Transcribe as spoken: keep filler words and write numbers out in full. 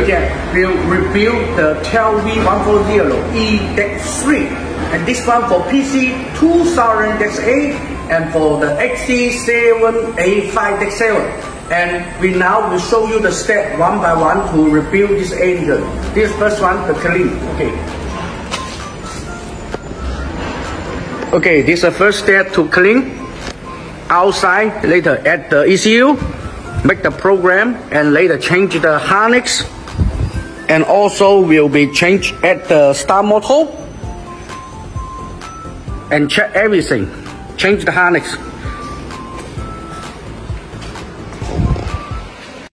Yeah, we'll rebuild the twelve V one forty E deck three, and this one for P C two thousand dash eight and for the X T seven A five dash seven. And we now will show you the step one by one to rebuild this engine. This first one, the clean. Okay. Okay, this is the first step to clean. Outside, later add the E C U, make the program, and later change the harness. And also will be changed at the start motor and check everything. Change the harness.